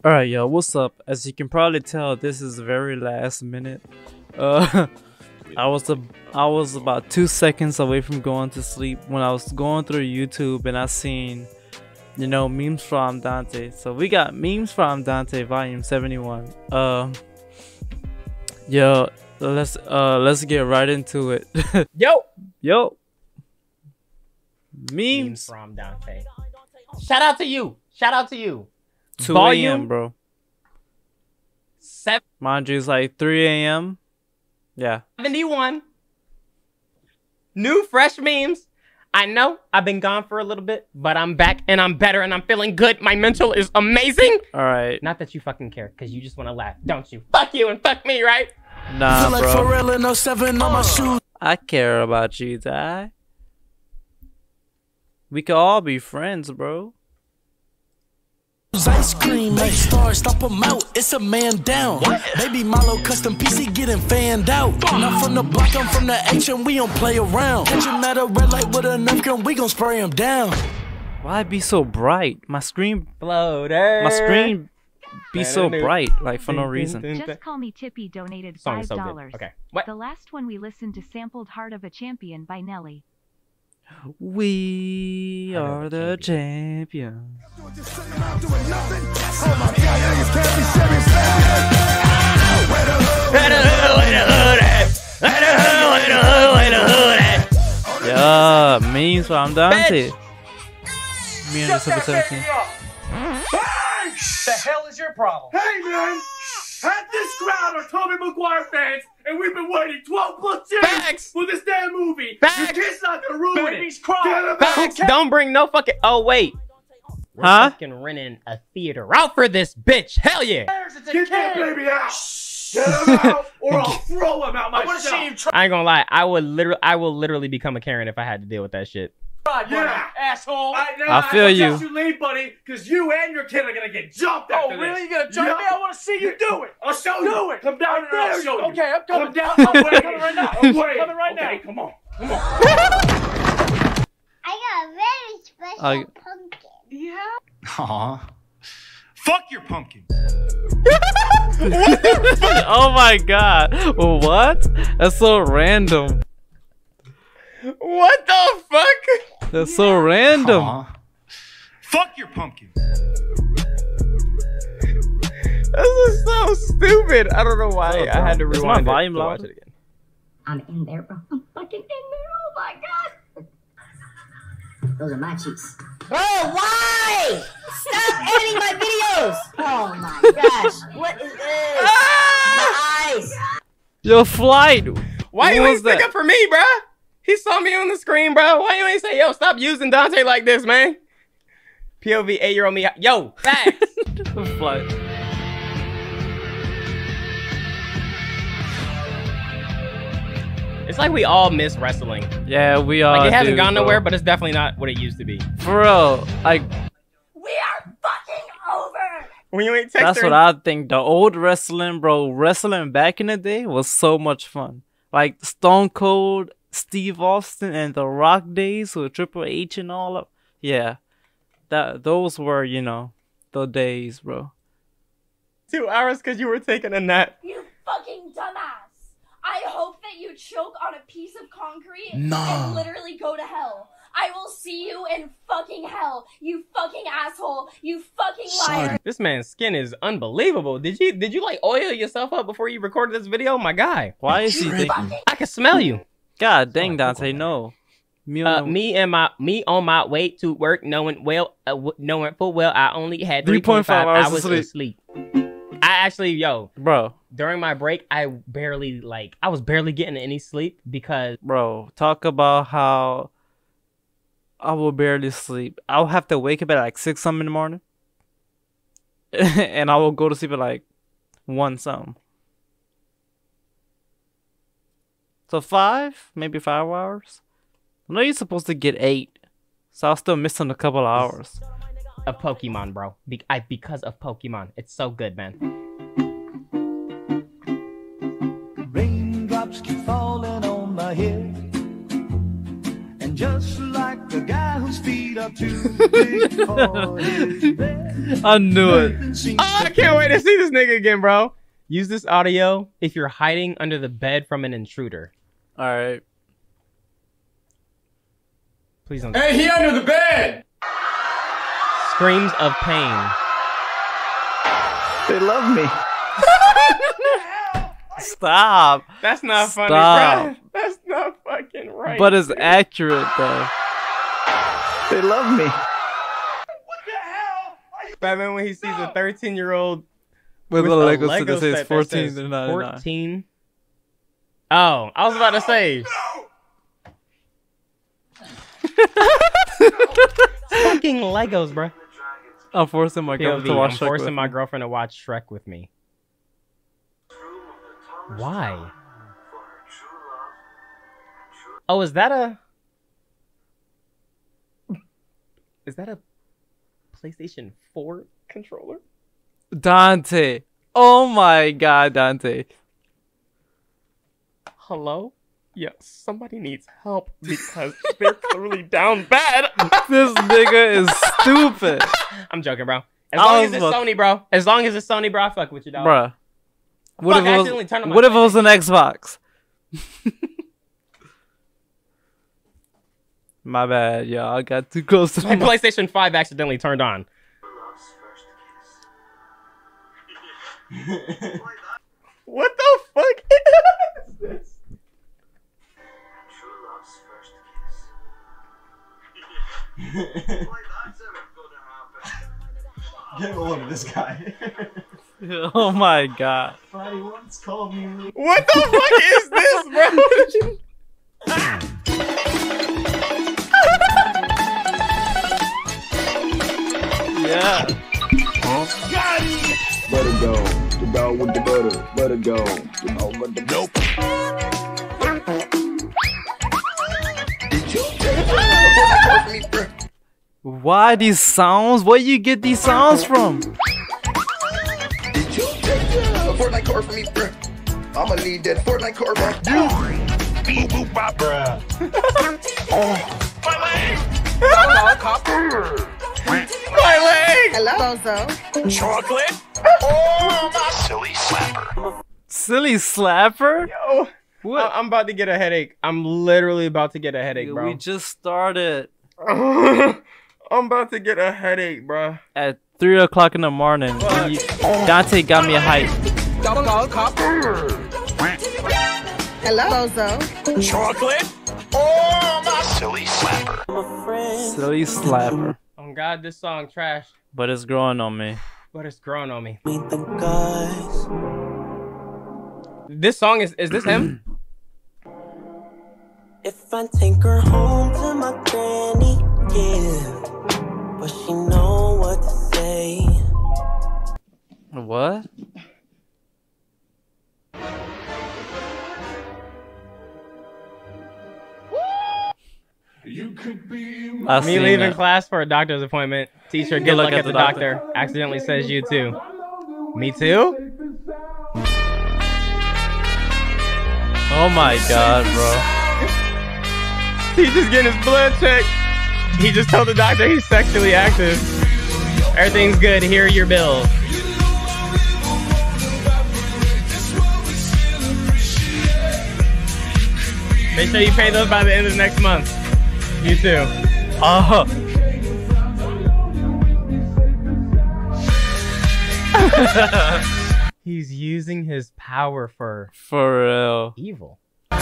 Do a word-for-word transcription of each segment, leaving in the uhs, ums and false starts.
Alright, yo, what's up? As you can probably tell, this is very last minute. Uh, I was a, I was about two seconds away from going to sleep when I was going through YouTube and I seen, you know, memes from Dante. So we got memes from Dante, volume seventy-one. Um, yo, let's uh, let's get right into it. Yo, yo, memes. memes from Dante. Shout out to you. Shout out to you. two A M bro. Seven. Mind you, it's like three A M Yeah. seventy-one. New fresh memes. I know I've been gone for a little bit, but I'm back and I'm better and I'm feeling good. My mental is amazing. All right. Not that you fucking care, because you just want to laugh, don't you? Fuck you and fuck me, right? Nah, like bro. Pharrell in oh seven on my shoes. I care about you, Ty. We could all be friends, bro. Ice cream, make stars, stomp them out. It's a man down. Baby Milo custom P C getting fanned out. Not from the block, I'm from the H and we don't play around. Catch him at a red light with a nerf gun, we gon' spray him down. Why be so bright? My screen, Floater. my screen be so bright, like for no reason. Just Call Me Tippy donated Song five is so good. dollars. Okay. What? The last one we listened to sampled Heart of a Champion by Nelly. We are the champions. Yeah, memes from Dante. Me and the Super seventeen. The hell is your problem? Hey man, half this crowd are Tobey Maguire fans, and we've been waiting twelve plus years Facts. for this damn movie. Facts. Your kid's not gonna ruin Baby's it. crying. Get him Facts. out. Don't bring no fucking. Oh wait. We're Huh? fucking renting a theater out for this bitch. Hell yeah. Get that baby out. Get him out, or I'll throw him out myself. I ain't gonna lie. I would literally, I will literally become a Karen if I had to deal with that shit. Yeah, asshole. I, know, I feel I you. suggest you leave, buddy, because you and your kid are gonna get jumped Oh, after really? this. You gonna jump Yeah. me? I want to see you do it. I'll show Do you. it. Come down Right there. I'll there. show you. Okay, I'm coming. Come down. I'm I'm waiting. coming right now. I'm waiting. Coming right okay, now. come on. Come on. I got a very special I- pumpkin. Yeah. Aw. Fuck your pumpkin. Oh my god. What? That's so random. What the fuck? That's so random. Aw. Fuck your pumpkin. This is so stupid. I don't know why Oh, I had to bro. Is my rewind it volume to watch louder? it again. I'm in there, bro. I'm fucking in there. Oh my god. Those are my cheeks. Bro, why? Stop editing my videos. Oh my gosh. What is this? My eyes. Your flight. Why What you was ain't stick that? up for me, bruh? He saw me on the screen, bro. Why you ain't say, yo, stop using Dante like this, man? P O V eight-year-old me. Yo, facts. The flight. It's like we all miss wrestling. Yeah, we are. Like it hasn't do, gone bro. nowhere, but it's definitely not what it used to be. For real, like We are fucking over. When you ain't texting. that's what I think. The old wrestling, bro, wrestling back in the day was so much fun. Like Stone Cold, Steve Austin, and the Rock days with Triple H and all of. Yeah, that those were, you know, the days, bro. Two hours because you were taking a nap. You fucking dumbass! I hope that you choke on a piece of concrete Nah. and literally go to hell. I will see you in fucking hell, you fucking asshole, you fucking liar. This man's skin is unbelievable. Did you did you like oil yourself up before you recorded this video? My guy. Why is he thinking? I can smell you. God dang, Dante, no. Me, Uh, on the- me and my me on my way to work, knowing well, uh, w- knowing full well, I only had three point five hours hours of of sleep. I actually, yo, bro, during my break, I barely like, I was barely getting any sleep because bro, talk about how I will barely sleep. I'll have to wake up at like six something in the morning, and I will go to sleep at like one something. So five, maybe five hours. I know you're supposed to get eight, so I'll still missing a couple of hours. of Pokemon, bro. Be I because of Pokemon, it's so good, man. Raindrops keep falling on my head, and just like the guy whose feet I knew it. Oh, I can't wait to see this nigga again, bro. Use this audio if you're hiding under the bed from an intruder. All right. Please don't. Hey, he under the bed! Screams of pain. They love me. Stop. That's not funny, Stop. bro. That's not fucking right. But it's accurate though. They love me. Batman, when he sees a thirteen year old With, with a a Lego, Lego set that says set fourteen that says to ninety-nine. fourteen. Oh, I was about to say. Fucking Legos, bro. I'm forcing my P O girlfriend V, to watch I'm Shrek forcing with my me. girlfriend to watch Shrek with me. Why? Oh, is that a... Is that a PlayStation four controller? Dante. Oh my god, Dante. Hello? Yes, somebody needs help because they're clearly down bad. This nigga is stupid. I'm joking, bro. As I long was as it's about- Sony, bro. As long as it's Sony, bro, I fuck with you, dog. Bruh. What Fuck, if, I it accidentally turned on was, my what if it was an Xbox? My bad, y'all. I got too close to My my PlayStation five accidentally turned on. What the fuck is this? Get a load of this guy. Oh my god. Somebody once called me. What the fuck is this, bro? Yeah. Let it go. The dog with the butter. Let it go. The dog with the nope. Did you take it from me, bro? Why these sounds? Where you get these sounds from? Did you take a Fortnite car from me, bro? I'ma need that Fortnite car back. You. Boop boop bop, bruh. Oh. My leg. Hello, copper. My leg. Hello, Bozo. Chocolate. Oh, my silly slapper. Silly slapper? Yo. What? I- I'm about to get a headache. I'm literally about to get a headache, bro. We just started I'm about to get a headache, bro. at three o'clock in the morning. Fuck. You- Dante got me a hype. Double copper. Hello, Bozo. Chocolate. Oh, my silly slapper. Silly slapper. Oh God, this song trash, But it's growing on me. but it's growing on me. This song is is this him? If I take her home to my granny, yeah, but she know what to say. What? You could be I Me seen leaving that. class for a doctor's appointment. Teacher, good luck at the doctor. Accidentally says you too. Me too? Oh my god, bro. He's just getting his blood checked. He just told the doctor he's sexually active. Everything's good. Here are your bills. Make sure you pay those by the end of next month. You too. Oh. He's using his power for For real. evil.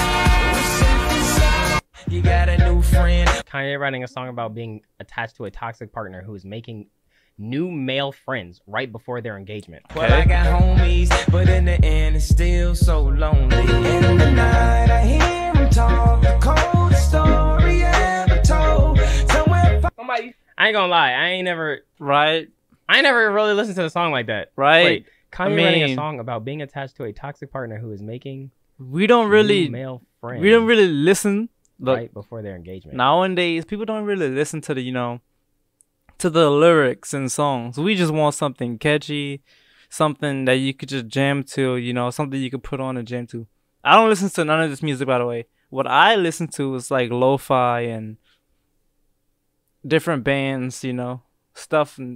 You got a new friend. Kanye writing a song about being attached to a toxic partner who is making new male friends right before their engagement. Well, I got homies, but in the end, it's still so lonely. In the night, I hear him talk, the coldest story ever told. Somewhere Somebody, I ain't gonna lie, I ain't never, Right? I ain't never really listened to the song like that. Right? Wait, Kanye I writing a mean- song about being attached to a toxic partner who is making We don't new really male friends we don't really listen. Look, right before their engagement. nowadays people don't really listen to the, you know, to the lyrics and songs. We just want something catchy, something that you could just jam to, you know, something you could put on and jam to. I don't listen to none of this music, by the way. What I listen to is like lo-fi and different bands, you know, stuff. And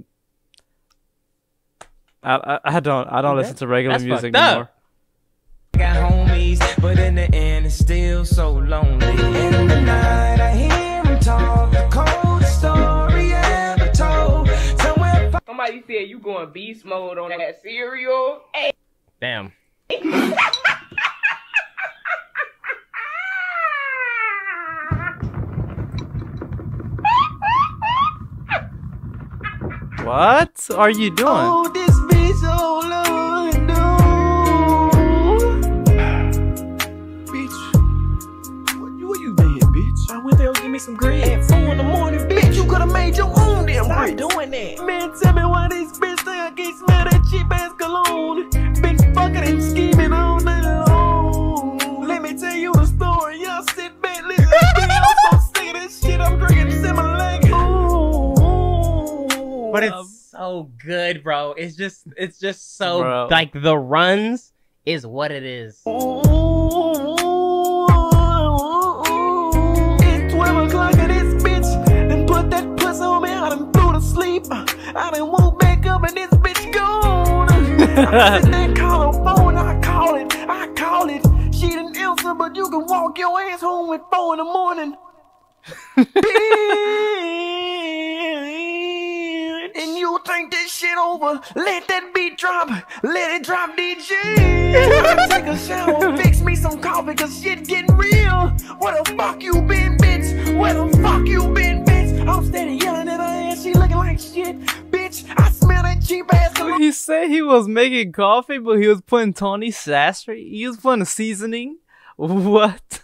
I I, I don't I don't Okay. listen to regular That's music fucked up. anymore. Got homies, but in the end it's still so lonely. In the night I hear him talk, the coldest story ever told. Somewhere Somebody said you going beast mode on that cereal. Hey. Damn. What are you doing? Oh, this bitch so low and Bitch, where, where you been, bitch? I went there to give me some green at four in the morning, bitch. You could have made your own damn Stop grits. doing that. Man, tell me why this bitch think I can't smell that cheap ass cologne. Bitch fucking and scheming all night long. Let me tell you the story. Y'all sit back, listen to me. I'm so sick of this shit. I'm drinking Similac. Ooh. But it's so good, bro. It's just, it's just so Bro. like the runs is what it is. It's twelve o'clock and this bitch then put that puss on me. I done flew to sleep. I done woke back up and this bitch gone. I sit there, call her phone. I call it, I call it. She didn't answer, but you can walk your ass home at four in the morning. And you think this shit over? Let that beat drop. Let it drop, D J. Take a shower, fix me some coffee, cause shit getting real. Where the fuck you been, bitch? Where the fuck you been, bitch? I'm steady yelling at her ass. She looking like shit, bitch. I smell that cheap ass. He said he was making coffee, but he was putting Tony Sastre. He was putting seasoning. What?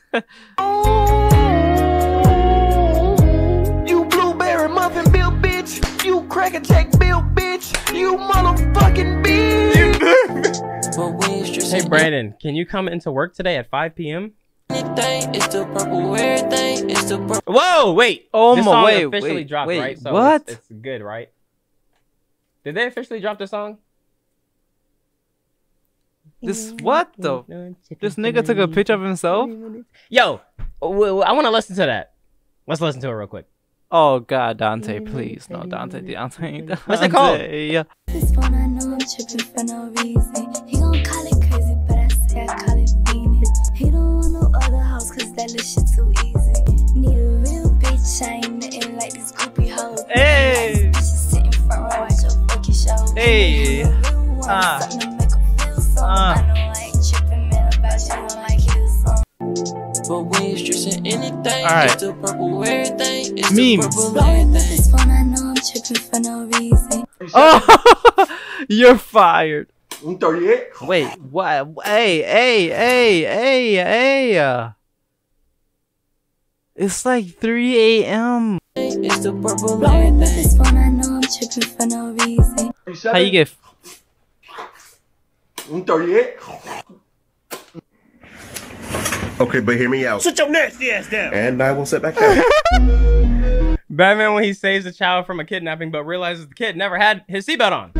You blueberry muffin bill, bitch. You cracker jack bill, bitch. You motherfucking bitch. But we ain't stressing Hey Brandon, can you come into work today at five p m? anything. It's the purple everything. It's the purple. Whoa, wait. Oh this my- song wait, officially wait, dropped, wait, right? So what? It's, it's good, right? Did they officially drop the song? This what though? This nigga took a picture of himself? Yo, w- w- I want to listen to that. Let's listen to it real quick. Oh god, Dante, please. No, Dante, Dante. Dante. What's it called? Yeah. This phone, I know I'm tripping for no reason. He gon' call it crazy, but I say I call it fiending. He don't want no other house, cause that little shit too easy. Need a real bitch, I ain't nothing like this groupie hoe. Hey! Bitches sitting front row, watch your fucking show. Hey! Ah. Something to make her feel something. Ah. I know I ain't tripping, man, about you, I'm like you something. But we ain't stressing anything. Alright. It's the purple everything. It's Memes. the purple Rolling with everything. this phone, I know I'm tripping for no reason. Oh, you're fired. Un thirty-eight. Wait, what? Hey, hey, hey, hey, hey. uh, It's like three A M It's the purple Rolling with everything. this phone, I know I'm tripping for no reason. How you get? Un thirty-eight. Okay, but hear me out. Sit your nasty ass down. And I will sit back down. Batman when he saves a child from a kidnapping but realizes the kid never had his seatbelt on.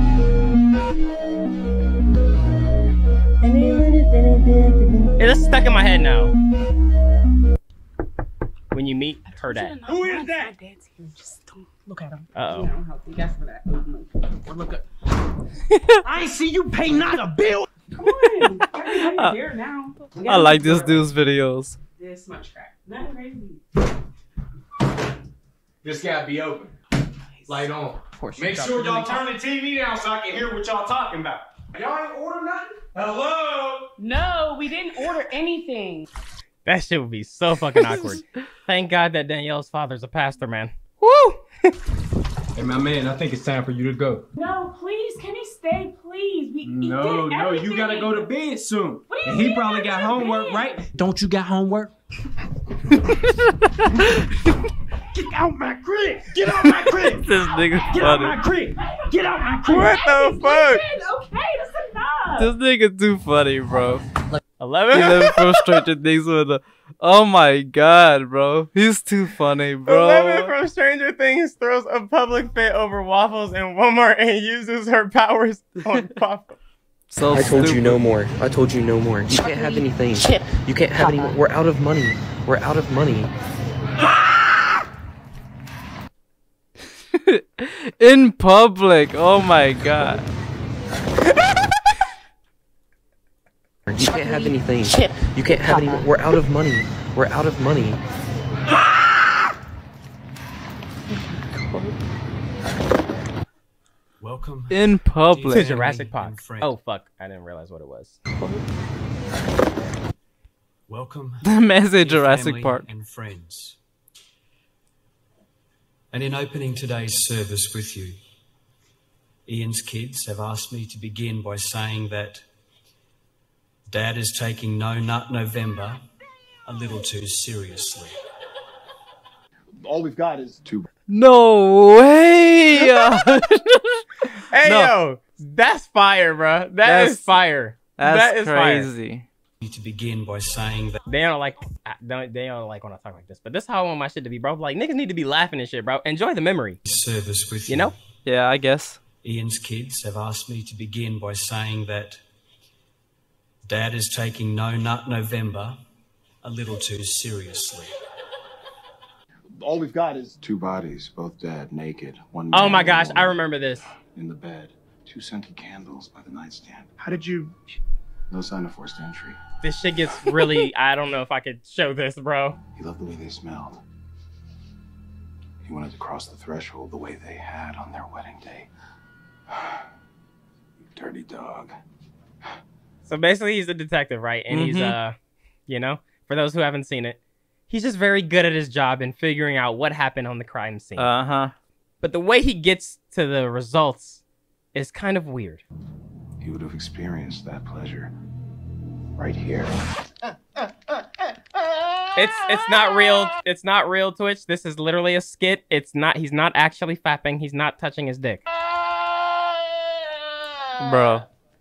It is stuck in my head now. When you meet her dad. Who is that? Just don't look at him. Uh-oh. That's for that. Look at. I ain't see you pay not a bill. Come on. Everybody's here now. We I gotta like do this it. dude's videos. This much crap. Nothing crazy. This gotta be open. Light on. course. Make sure y'all turn the T V down so I can hear what y'all talking about. Y'all ain't order nothing? Hello? No, we didn't order anything. That shit would be so fucking awkward. Thank God that Danielle's father's a pastor, man. Woo! Hey, my man, I think it's time for you to go. No, please, can he stay, please? We, we No, did no, you everything. gotta go to bed soon. What do you And he mean probably I got gotta go to homework, bed? right? Don't you got homework? Get out my crib! Get out my crib! This nigga Get out funny. my crib! Get out my crib! What the fuck? Okay, that's enough. This nigga too funny, bro. eleven? eleven from Stranger Things with a. Oh my god, bro. He's too funny, bro. Eleven from Stranger Things throws a public fit over waffles in Walmart and uses her powers on Pop. So I told you stupid. no more. I told you no more. You can't have anything. You can't have any more. We're out of money. We're out of money. In public. Oh my god. You can't have anything. You can't have any. We're out of money. We're out of money. Welcome. In public. To Jurassic Park. Oh fuck! I didn't realize what it was. Welcome. The man said dear Jurassic family Park. And friends. And in opening today's service with you, Ian's kids have asked me to begin by saying that Dad is taking No Nut November a little too seriously. All we've got is two. No way. Hey No. yo, that's fire, bro. That That's- is fire. That's that is crazy. Fire. To begin by saying that They don't like don't, they don't like when I talk like this, but this is how I want my shit to be, bro. Like niggas need to be laughing and shit, bro. Enjoy the memory. service with you, You know? Yeah, I guess. Ian's kids have asked me to begin by saying that Dad is taking No Nut November a little too seriously. All we've got is two bodies, both dead, naked. One Oh man, my one gosh, I woman remember this. in the bed. Two scented candles by the nightstand. How did you? No sign of forced entry. This shit gets really I don't know if I could show this, bro. He loved the way they smelled. He wanted to cross the threshold the way they had on their wedding day. You dirty dog. So basically he's a detective, right? And he's Mhm. uh you know, for those who haven't seen it, he's just very good at his job in figuring out what happened on the crime scene. Uh-huh. But the way he gets to the results is kind of weird. He would have experienced that pleasure right here. It's it's not real. It's not real, Twitch. This is literally a skit. It's not. He's not actually fapping. He's not touching his dick. Bro.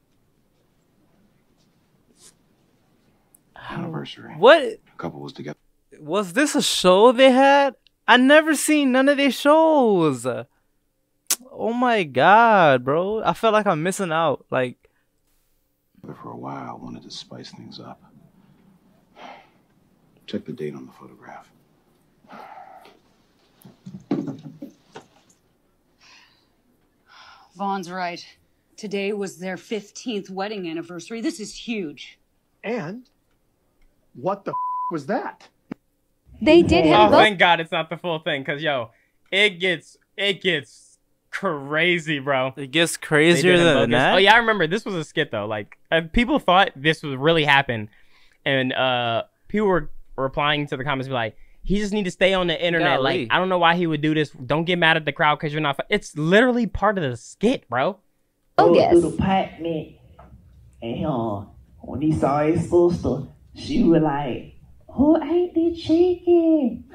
Anniversary. What? The couple was together. Was this a show they had? I never seen none of their shows. Oh my god, bro. I felt like I'm missing out. Like, For a while, wanted to spice things up. Check the date on the photograph. Vaughn's right. Today was their fifteenth wedding anniversary. This is huge. And what the f- was that? They did have Oh, both. thank God it's not the full thing, cause yo, it gets it gets crazy, bro. it gets They crazier did him than bogus. that. Oh yeah, I remember this was a skit though. Like uh, people thought this would really happen, and uh, people were replying to the comments be like, "He just need to stay on the internet." Golly. Like I don't know why he would do this. Don't get mad at the crowd because you're not. F-. It's literally part of the skit, bro. Oh, yes. Through the apartment, and uh, when he saw his sister, she was like, "Who ate the chicken?"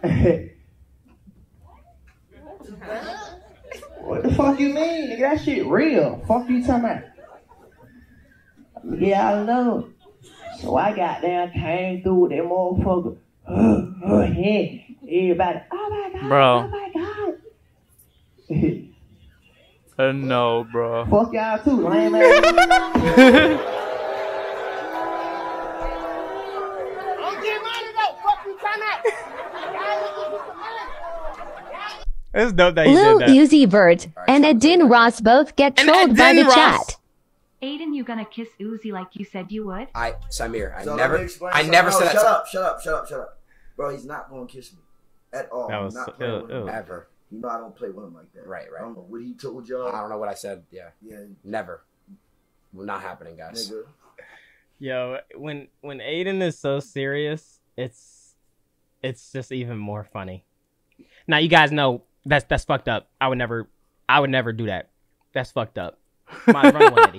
What the fuck you mean? Nigga, that shit real. Fuck you talking about? Yeah, I know. So I got down, came through with that motherfucker. Uh, uh, yeah. Everybody, oh my god, Bro. oh my god. Uh, no, bro. Fuck y'all too, lame ass. It's dope that he Lil did that. Uzi Vert and Adin Ross both get And trolled by Adin the Ross- chat. Aiden, you gonna kiss Uzi like you said you would? I, Samir, I So let never, me explain I something. never No, said that. Shut up, shut up, shut up, shut up. Bro, he's not going to kiss me. At all. That was not so- playing ew, with him. ew. Ever. You know I don't play with him like that. Right, I right. don't know what he told y'all. I don't know what I said. Yeah. Yeah, Never. Not happening, guys. nigga. Yo, when when Aiden is so serious, it's it's just even more funny. Now you guys know that's that's fucked up. I would never I would never do that. That's fucked up. My run one eighty.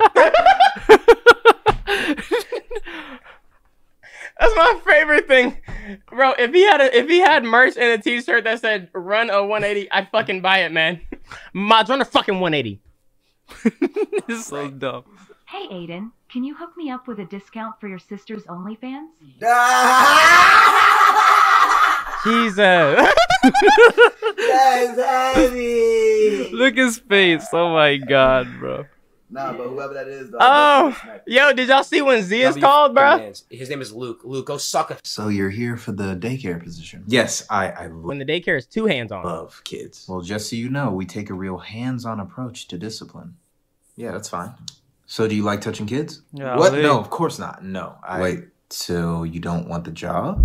That's my favorite thing, bro. If he had a if he had merch and a T-shirt that said "Run a one eighty," I'd fucking buy it, man. Mods, run a fucking one eighty. It's so dumb. Hey Aiden, can you hook me up with a discount for your sister's OnlyFans? Jesus. That's heavy. Look his face. Oh my god, bro. Nah, but whoever that is, though. Oh, yo, did y'all see when Z is W called, bro? commands. His name is Luke. Luke, go suck it. So you're here for the daycare position? Yes, I, I When the daycare is two hands on. love kids. Well, just so you know, we take a real hands-on approach to discipline. Yeah, that's fine. So do you like touching kids? Yeah, What? wait. No, of course not. No. I... Wait, so you don't want the job?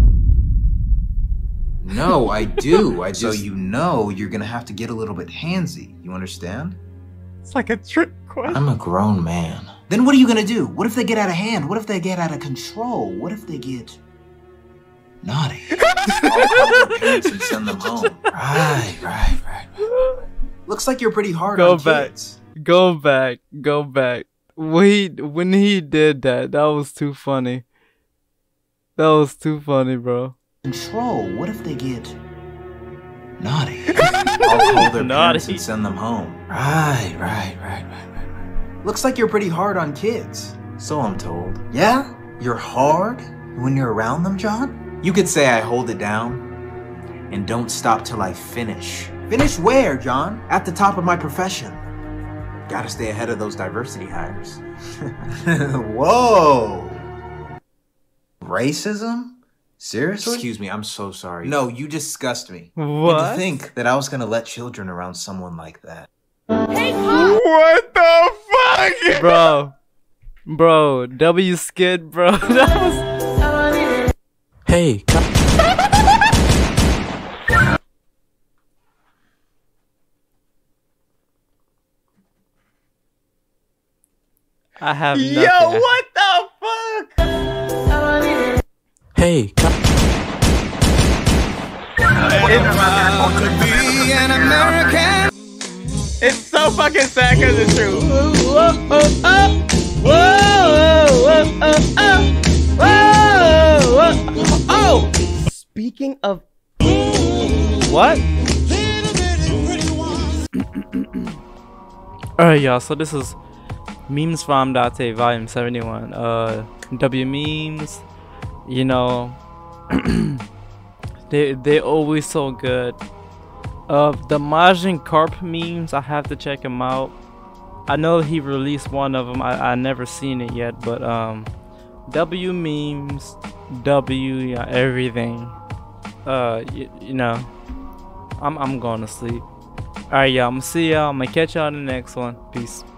No, I do. I just... So you know you're gonna have to get a little bit handsy. You understand? It's like a trick question. I'm a grown man. Then what are you gonna do? What if they get out of hand? What if they get out of control? What if they get naughty? I'll call their parents and send them home. Right, right, right, right. Looks like you're pretty hard Go on back. kids. Go back. Go back. When he, when he did that, that was too funny. That was too funny, bro. Control. What if they get naughty? I'll call their parents Naughty. and send them home. Right, right, right, right, right, right. Looks like you're pretty hard on kids. So I'm told. Yeah? You're hard when you're around them, John? You could say I hold it down and don't stop till I finish. Finish where, John? At the top of my profession. Gotta stay ahead of those diversity hires. Whoa! Racism? Seriously? Excuse me, I'm so sorry. No, you disgust me. What? And to think that I was gonna let children around someone like that. What the fuck? Bro. Bro. W skid, bro. That was... Hey, I have nothing. Yo, what the fuck? hey, It's so fucking sad because it's true. Whoa, oh, oh. Whoa, whoa, oh, oh. Whoa, whoa. Oh, speaking of What? Alright, y'all, so this is Memes from Date Volume seventy-one. Uh, W Memes, you know, they they always so good. Uh, the Majin Carp memes, I have to check them out. I know he released one of them. I I never seen it yet, but um, W Memes, W, yeah, everything. Uh, you, you know, I'm I'm going to sleep. Alright, y'all. I'm gonna see y'all. I'm gonna catch y'all in the next one. Peace.